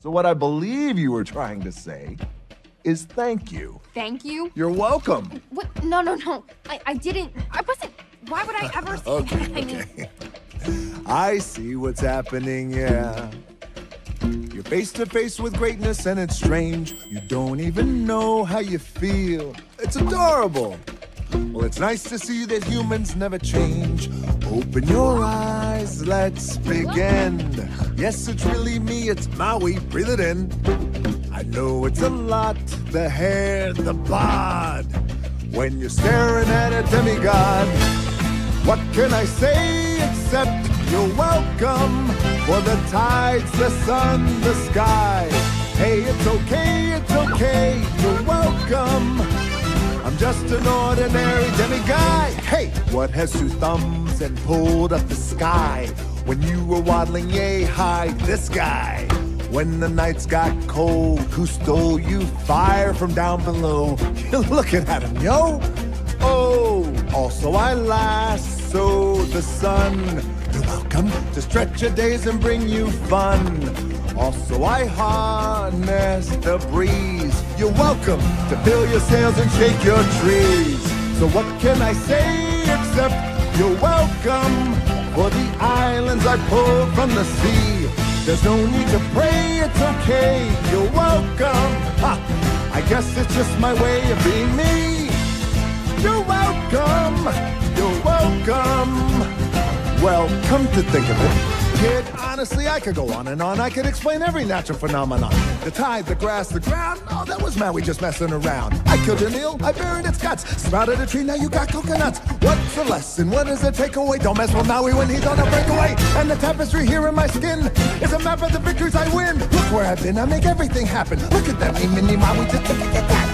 So what I believe you were trying to say is thank you. Thank you? You're welcome. What? No. I didn't. I wasn't. Why would I ever say Okay, that? I mean, okay. I see what's happening, yeah. You're face to face with greatness and it's strange. You don't even know how you feel. It's adorable. Well, it's nice to see that humans never change. Open your eyes, let's begin. Yes, it's really me, it's Maui, breathe it in. I know it's a lot, the hair, the bod. When you're staring at a demigod, what can I say except you're welcome? For the tides, the sun, the sky. Hey, it's okay, you're welcome. I'm just an ordinary demiguy. Hey, what has two thumbs and pulled up the sky? When you were waddling yay high, this guy. When the nights got cold, who stole you fire from down below? You're looking at him, yo. Oh, also I lasso the sun. You're welcome to stretch your days and bring you fun. Also I harness the breeze. You're welcome to fill your sails and shake your trees. So what can I say except you're welcome for the islands I pulled from the sea. There's no need to pray, it's okay, you're welcome. Ha, I guess it's just my way of being me. You're welcome, you're welcome. Well, come to think of it, kid, honestly, I could go on and on. I could explain every natural phenomenon. The tide, the grass, the ground. Oh, that was Maui just messing around. I killed an eel, I buried its guts. Sprouted a tree, now you got coconuts. What's the lesson? What does it take away? Don't mess with Maui when he's on a breakaway. And the tapestry here in my skin is a map of the victories I win. Look where I've been, I make everything happen. Look at that, me, mini Maui, just look at that.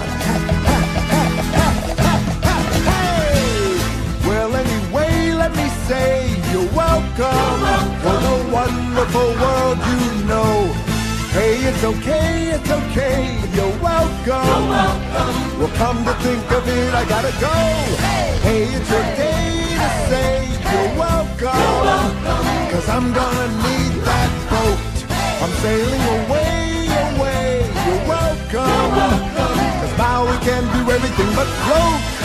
Well, anyway, let me say you're welcome for the wonderful world you know. Hey, it's okay, you're welcome. Well, come to think of it, I gotta go. Hey, it's your day to say you're welcome. Cause I'm gonna need that boat. I'm sailing away, you're welcome. Cause now we can do everything but float.